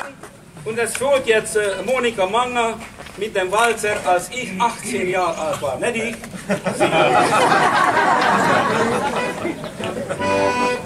Und es folgt jetzt Monika Manger mit dem Walzer, als ich 18 Jahre alt war. Nicht ich?